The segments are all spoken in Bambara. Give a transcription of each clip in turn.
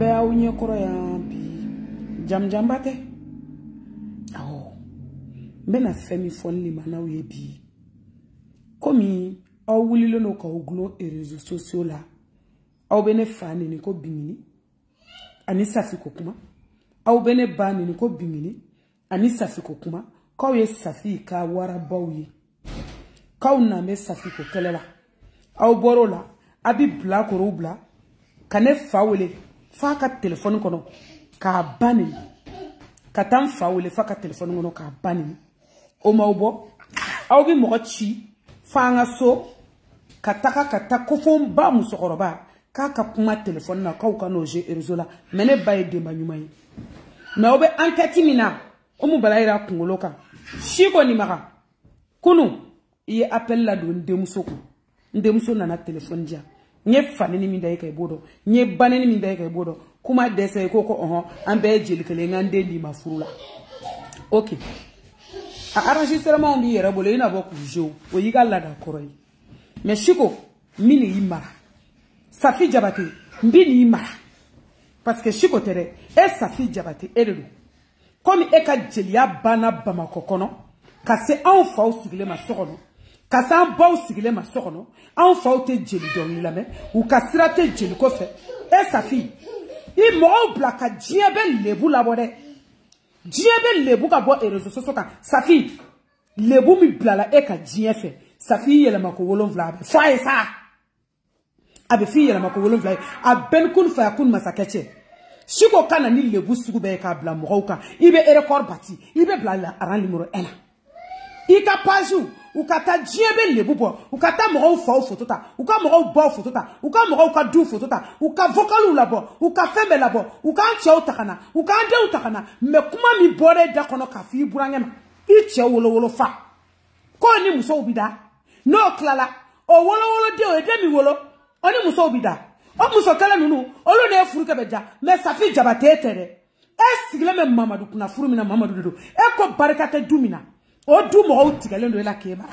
Mbe a unye koro ya bi jam bate. Oh. Mbe na femi fon li mana uye bi. Komi a wulilo no ka uglo e réseaux sociaux la. A bene fani ni ko bingini. Ani safi ko kuma. A bene bani ni ko bingini. Ani safi ko kuma. Ka ye safi ka wara bawye. Ka na me safi ko kelela. A boro la. Abi bla ko rubla. Kane fawele. Fa ka téléphone kono ka bani ka tan fawele fa ka téléphone kono ka bani o mawbo aw bi mo ci fa nga so ka taka ko fon ba musokoroba ka kuma téléphone na ka ka no je erozola mene baye de manyumai na obe enquête mina o mu balaira kungolo kan shiko ni maka kunu iye appel la do ndemuso na téléphone dia nye fani ni minda yake bodo nye bane ni minda yake bodo kuma dese koko ambe jelikele ngande li mafurula okay a enregistrement bi yera bole ina boku jo o yiga la da koroi mais shiko mini imara safi jabate mbini imara parce que shiko tere e safi jabate eredu comme e ka jelia bana bamako kono ka se en fa sigile ma sokono Kasa baw sigile ma sokono an faute jeli don la me ou kasirate jeli ko fe e safi I mo bla ka jiebe lebu la bode jiebe lebu ka bo réseaux sociaux kan safi lebu mi bla la e ka jie fe safi yele mako wolon vla be fa e sa abe fi yele mako wolon vla a ben kun fa kun masakeche shiko kana ni lebu sugu be ka bla mo ka ibe record bati ibe bla la aran numéro 1 ika paju ukata jiebe lebu bo ukata mo fa photo ta uka mo bo photo ta uka mo ka du photo ta uka vocal la bo uka fembe la bo uka nche utakana uka ande utakana me kuma mi bore da kono ka fi burangema iche wolo fa ko ni muso obida no klala o wolo de o de mi wolo oni muso obida o muso kala nunu olu na efuru ke beja me safi jabate tere esigile me Mamadou kuna furu mina Mamadou do e ko barakate dumina o du mo utigale ndo la keba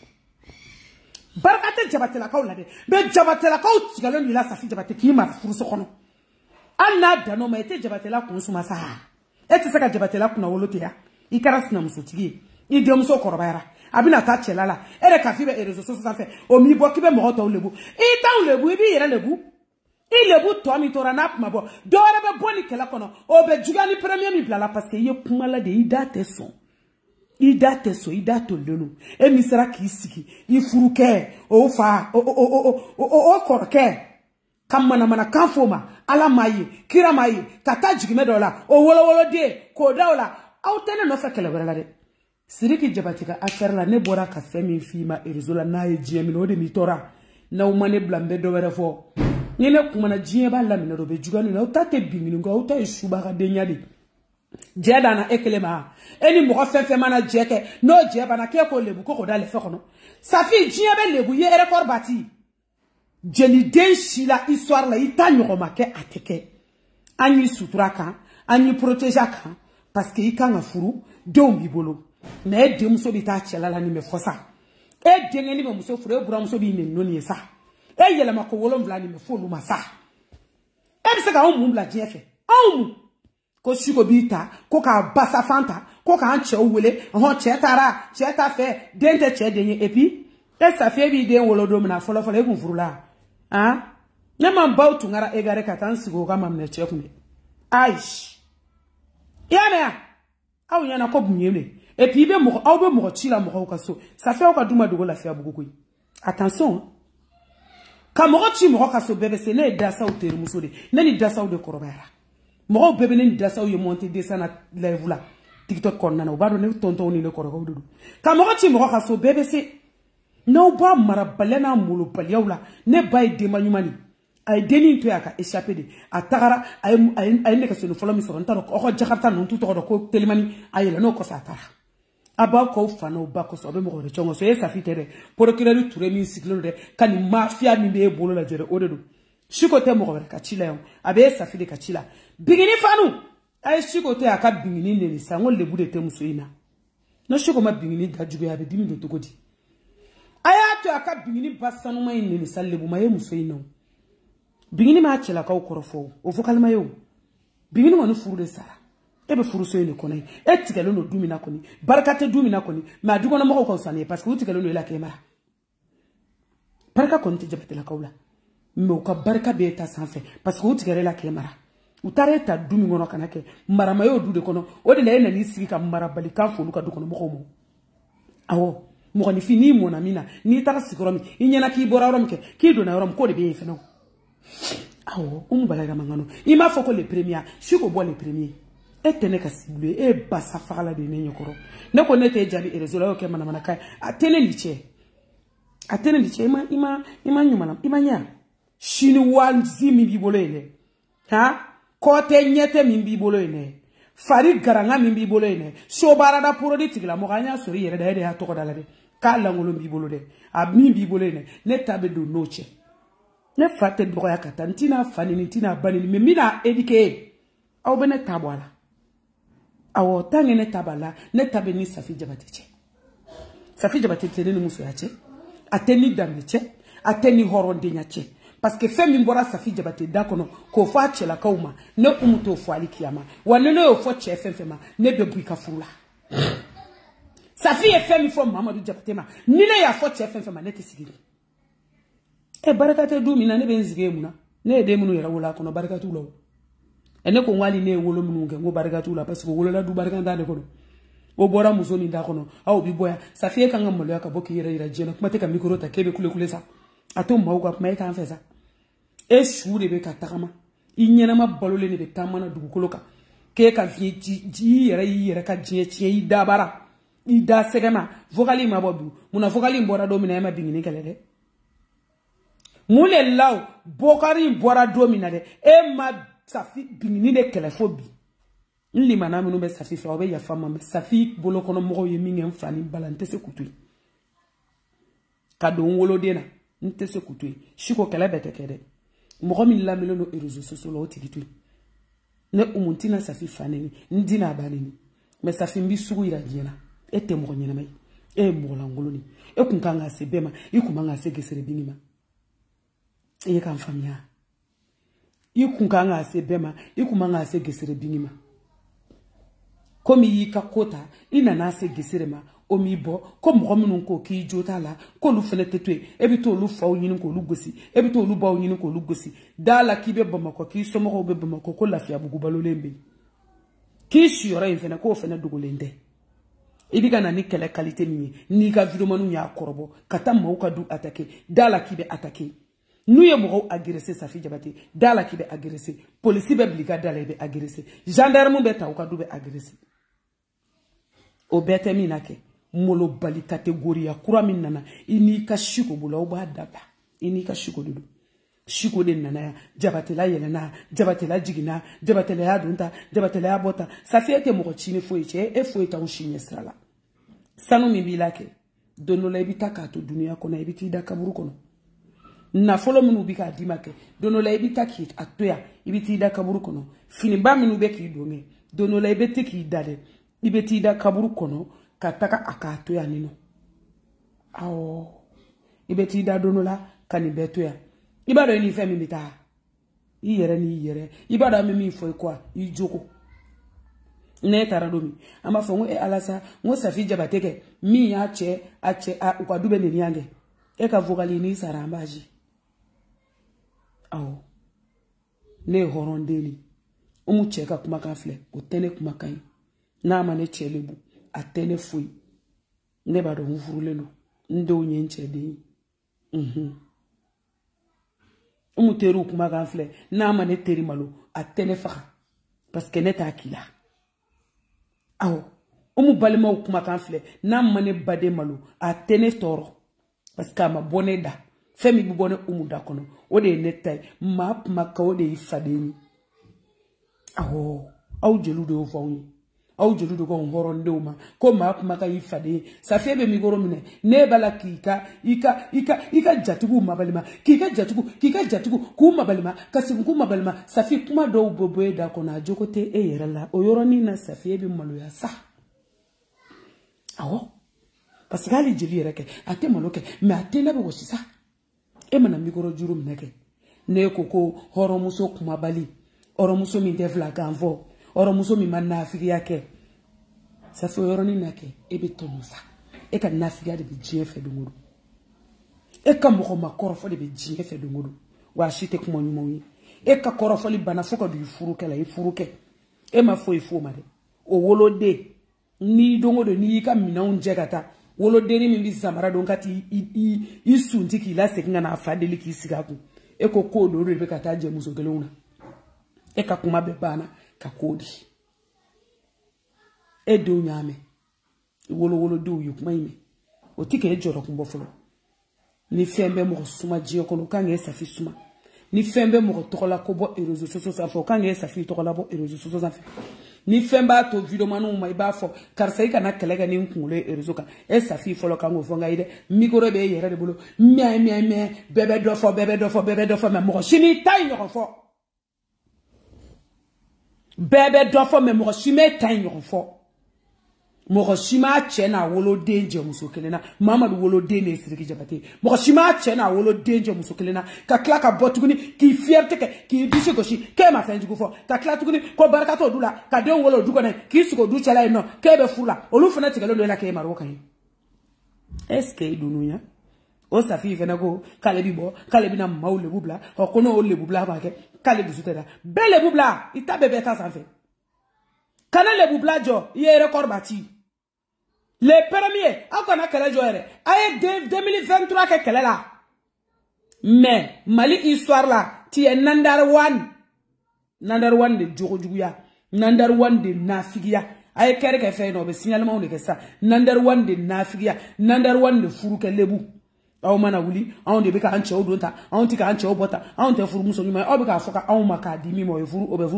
barakate jabate la kaula de be jabate la kaula utigale ndo la safi jabate ki ma furu so kono anna dano ma ete jabate la kun suma sa ete saka jabate la kuna wolote ya ikaras na musotigi ide muso korobara abina ta chelala ere ka fibe réseaux sociaux ça fait o mi bo kibe mo to lebu ita lebu ibi yere lebu ilebu to mi tora na ma bo dore be boni kala kono o be jugani premier mi blala parce que ye kumala de ida te son ida teso ida tololo e misra kisiki ifuruke o fa o korke kamana mana kanfoma ala mayi kira mayi kata jigime dola o wolo de ko dawla awtene no fakele wala de siriki jabatika affaire la ne bora ka femi fima erizola na ye jemi no de mitora na umane blambe do were fo nyene kuma na jieba la minero be jugani na utate bingini ngo uta shuba ka de nyadi jeda na ekelema eni mo fefe mana jeke no jeba na ke ko lebu ko dale fe kono safi jiebe lebu ye record bati jeli den shila histoire la itanyo make ateke anyi suturaka anyi protéger parce que ikanga furu dombi bolo na ede muso bita chelala ni me fosa ede ngeni me muso furu ebura muso bi me noni esa e yele mako wolom vla ni me folu masa e bi se ka o mu bla jefe o mu ko shiko bita ko ka basa fanta ko ka anche owele ho chetara cheta fe dente che denye epi e sa fe bi den wolo do na folo e kun furula ah ne man bautu ngara egare katan sigo ka mamne che kun aish ya me aw yana ko bunyeme epi be mo aw be mo chila mo ka so sa fe o ka duma dogo la fe abugo attention ka mo chi mo ka so bebe se ne dasa o teru musode ne ni dasa o de korobara mo bebe ne dasa o ye monter desana live la TikTok konna na bado ne tonton ni le koroko dudu ka mo chi mo ka so bebe se no ba mara balena mulu balyawla ne bay de manyumani ay deni to yaka échappé de atagara ay ne ka sunu folo mi so ntaro ko jakarta non tout to ko telimani ay la no ko satara aba ko fano ba ko so be mo re chongo so e safitere procureur touré mi cyclone de kan mafia mi be bolo la jere odedu shiko te mo ka chila yo abe safide ka chila bigini fanu ay shiko te aka bingini ne sango le bude te muso ina no shiko ma bingini ga jugo ya be dimi do togodi aya to aka bingini basanu ma ine ne salle bu ma ye muso ina bingini ma chela ka ukorofo o vokalma yo bingini wonu furu de sara ebe furu so ene konai etigalo no dumina koni barakate dumina koni ma dugo na mako konsane parce que utigalo no ila kemara baraka koni te jabate la kaula me ka baraka be ta sanfe parce que utigalo la kemara utare ta dumi ngono kanake marama yo dude kono o de la ena ni sigi ka marabali kan folu ka du kono mako mo awo mo ni fini mo na mina ni tara sikoromi inyana ki bora rom ke ki do na rom ko de be feno awo balaga mangano ima foko le premier siko bo le premier etene ka sibule e basa fala de nenyo koro ne ko nete jabi e rezola yo ke mana kai atene liche ima nyuma ima nya shini wanzi mi bibolo ene ha kote nyete mi bibolo ene fari garanga mi bibolo ene so barada puro di tigla mo ganya sori yere da hede ha to ko dalade kala ngolo bibolo de a mi bibolo ene ne tabe do noche ne fate do ya kata ntina fani ntina banini me mina edike aw bene tabwala awo tange ne tabala ne tabe ni Safi Diabaté Safi Diabaté tene muso yache ateni dameche ateni horonde nyache parce que femi mbora Safi Diabaté dakono ko fa chela kauma ne umuto fo alikiyama wanene yo fo che fema ne be buika fula Safi e femi fo Mamadou Diabaté ma ni ne ya fo che fema ne te sigiri e barakate du mina ne benzige muna ne de munu yera wala kono barakatu law ene ko wali ne wolo munu ngo barakatu la parce que wolo la du barakanda de kono o bora musoni nda kono aw bi boya Safi ka ngam lo ya ka boki yera jena kuma te ka mikro ta kebe kule sa ato mawga kuma ka fesa e shure be ka takama inyena ma balole ne be tamana du koloka ke ka vie ji yera ka jie chi dabara ida segema vogali ma bobu muna vogali mbora do mina ma bingini kale de mule law bokari bora domina de e ma Safi bingini de kelefobi nli manami no be Safi fa obe ya fama me Safi bolo kono mo ye minge mfani balante se kutu kado ngolo dena nte se kutu shiko kele bete kede mo mi la melo no réseaux sociaux lo tikitu ne umuntina Safi faneni ndina banini me Safi mbi sugu ira jena ete mo nyena mai e mo la ngolo ni e kunkanga se bema ikumanga se gesere binima e kan famia ikunkanga se bema ikumanga se gesere binima komi yika kota ina na se gesere ma omi bo ko mo minun ko ki jota la ko lu fene tetwe ebi to lu fa onyin ko lu gosi ebi to lu ba onyin ko lu gosi dala kibe bamako ki somo ko be bamako ko lafia bugu balolembe ki sura infena ko fene dugulende ibi kana ni kele qualité ni ka video manu ya korobo kata mo ka du attaquer dala kibe attaquer nous y avons agressé Safi Diabaté, dans la qui est agressé, police be brigade be agressé, gendarme be ta ou be agressé. O bete minake, molo bali catégorie ya kura minana, ini ka shiko bula o ba daba, ini ka shiko dudu. Shiko de nana, Diabaté la yelena, Diabaté la jigina, Diabaté la dunta, Diabaté la bota, Safi ete mo chini foiche, e foita o chini sala. Sanu mi bilake, dono la ebita ka to dunia kona ebiti da kaburu kono. Na folo minu bika dimake dono la ibita ki atoya ibiti da kaburu kono fini ba minu be ki donge dono la ibete ki dade ibeti da kaburu kono kataka akatoya nino awo ibeti da dono la kanibetoya ibado ni femi mita iyere ni yere ibado mi fo kwa ijoko ne taradomi ama fo ngo e alasa ngo Safi Diabaté ke mi ya che a kwa dube ne nyange e ka vogali ni sarambaji awo ne horondeli umu cheka kumaka fle otene kumaka yi na mane chelebu atene fui ne bado mfurulelo ndo onye nchede umu teru kumaka fle na mane teri malo atene faka parce que ne ta akila awo umu balima kumaka fle na mane bade malo atene toro parce que ma boneda femi bi bone umu da kono o de netai map maka o de ifadeni awo au jelu de ofawi au jelu de ko horon de uma ko map maka ifade Safi be mi goro mine ne bala ika jatugu mabalima kika jatugu ku mabalima kasibu ku mabalima Safi kuma do boboe da kono ajokote e yerala o yoroni na Safi be malo ya sa awo parce que ali jeli reke ate maloke me ate na be wosisa e mana mi goro juru mneke ne koko horomuso kumabali horomuso min devla ganvo horomuso min manafiya ke ça fait yoroni nake ebe tonusa e ka nafiya de bi jien fe dungudu e ka mo ma korofo de bi jien fe dungudu wa shite kuma nyumoyi e ka korofo li bana foko du furu kala e furu ke e ma fo ma de o wolode ni dongodo ni ka mina unje kata wolode ni mbi samara don kati i sunti ki la sekinga na afadeli ki sigaku e ko kodo re be kata je muso geluna e ka kuma be bana ka kodi e do nyame wolo do yu kuma ime o tike e joro kumbo folo ni fembe mo suma je ko no kange safi suma ni fembe mo tokola ko bo e réseaux sociaux ça fo kange safi tokola bo e réseaux sociaux ça fait ni femba to video manu mai ba fo karsa ika na kelega ni nkunle e réseaux ka e safi folo kango fonga ide mikoro be yere de bolo mia bebe do fo me mo shini tay no fo bebe do fo me mo shime tay no fo mo shima chena wolo danger muso kelena mama du wolo dene siriki jabate mo shima chena wolo danger muso kelena ka klaka botuguni ki fierté ki bishi goshi ke ma fenji go fo ka klaka tuguni ko barakato dula ka den wolo dugo ne ki suko du chala no ke be fula olu fana tigelo no la ke maro kan est-ce que dunuya o safi fena go kale bibo kale bina mawle bubla o kono o le bubla ba ke kale du sutera bele bubla ita bebe ta sanfe kana le bubla jo ye record bati les premiers on a quel jour aye 2023 que quelle là mais Mali histoire là tu es number one de Djogojuya number one de Nafigia aye kere ke fait no be signalement on est que ça number one de Nafigia number one de Furuke Lebu aw mana wuli on de be ka anche odonta on ti ka anche obota on te furu muso nyuma obi ka foka on maka di mi mo e furu obe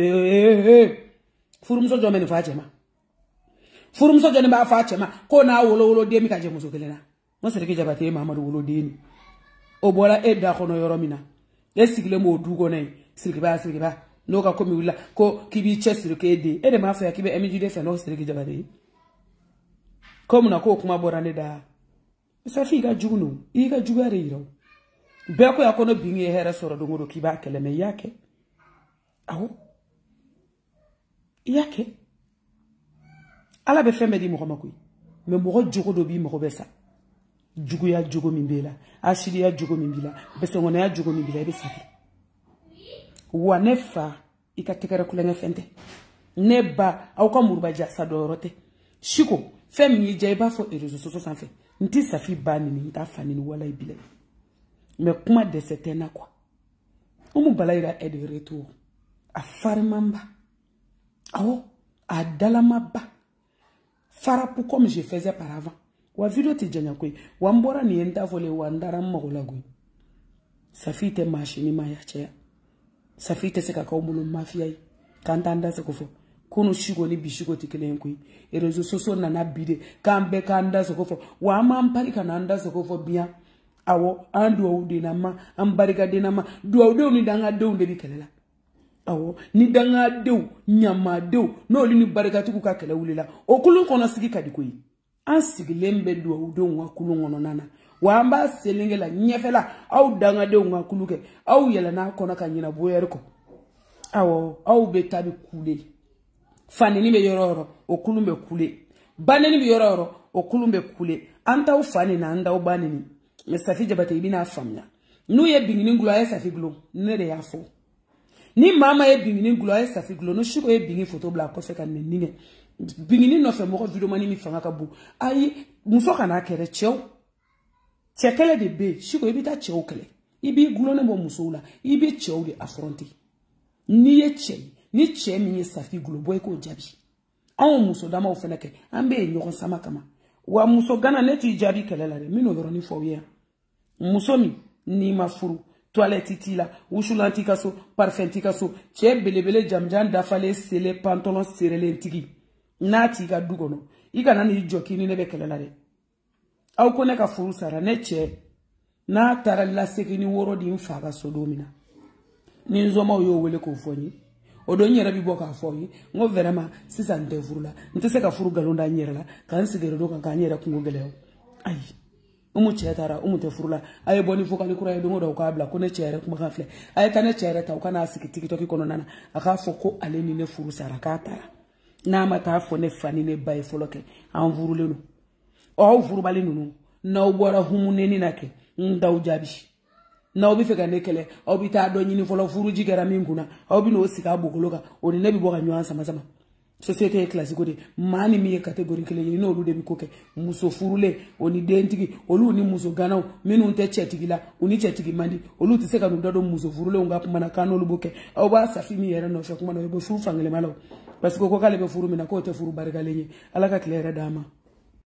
furu muso jo men fa jema furu muso joni ba fa chema ko na wolo de mi ka je muso kelena mo sere ke jabate Mamadou wolo de ni o bola e da kono yoromina e sigle mo dugo nay sirki ba no ka komi wala ko kibi chesir ke de e de ma fa ya kibe emiji de fe no sere ke jabate ko muna ko kuma borande da sa fi ga jugunu i ga jugare yiro be ko ya kono bingi here soro do ngodo kiba keleme yake awo yake ala be femme di mo makui me mo jogo do bi mo besa jugu ya jogo mimbela ashiri ya jogo mimbila besongona ya jogo mimbila be sati wanefa ikatekera kulenga fente neba au ka muruba jasa dorote shiko femme yi jaiba fo réseaux sociaux sans fait nti safi bani ni ta fani ni wala ibile mais kuma de setena quoi umu balaira est de retour a farmamba awo a dalamaba farapu comme je faisais par avant wa vidéo ti janya koi wa mbora ni enta vole wa ndara mmogola goi safi te machine ma ya cheya safi te seka ka umulu mafia yi kantanda se kofo kono shigo ni bishigo tikelen koi e réseaux sociaux na bide kambe kanda se kofo wa ma mpari kananda se kofo bien awo andu o de na ma ambarika de na ma do ni danga de unde bi kelela awo ni danga de nyama de no li ni barikatu ku ka kele wulila okulun kono sigi kadikoyi an sigilembe do wa kulun wono nana wa amba selengela nyefela au danga de wa kuluke au yela na kono ka nyina boyerko awo au betabi kule fani ni be yororo okulun be kule baneni be yororo okulun be kule anta u fani na anda u baneni me safi jabate ibina famya nu ye bingini ngulo ya safi glo ne de ya fo ni mama ye bingini ngulo ya safi glo no shiko ye bingi photo bla ko fe kan ne ninge bingini no fe mo video mani mi fanga ka bu ayi muso kana kere chew chekele de be shiko ibita chew kele ibi glo ne bo muso la ibi chew de affronter ni ye che ni che mi ye safi glo boy ko jabi an muso dama o feneke ambe nyogon sama kama wa muso gana neti jabi kele la de mino yoro ni fo ye muso mi ni mafuru toilette tila ushulanti kaso parfenti kaso che belebele jamjan dafale sele pantalon serele ntigi nati ga dugono iga nani jokini ne bekele la de aw ko ne ka furu sara ne che na tara la sekini woro di mfaga sodomina ni nzoma yo wele ko fonyi odo nyera bi boka fonyi ngo vraiment sisa ndevurula ntese ka furu galonda nyera la kan sigere do kan nyera kungo gelew ai umu chetara umu te furula ay boni fokali kura ye dongo do ko abla ko ne chere kuma ka fle ay tane chere ta kana sikiti to ki kono nana aka foko aleni ne furu sarakata na mata fo ne fani ne bay foloke an furule no o furu bali nunu na ubora humune ni nake ndaw jabi na obi feka nekele obi ta do nyini folo furu jigara minguna obi no sika bogoloka oni ne bi boga nyo ansa masama société classique de mani mi catégorie kele ni no lu de bikoke muso furule oni dentigi olu ni muso ganao minu nte chetigi la oni chetigi mandi olu ti seka no dodo muso furule unga pumana kano lu boke o ba safimi yere no shakuma no be furu fangele malo parce que ko kale be furu mina ko te furu barga lenye alaka claire dama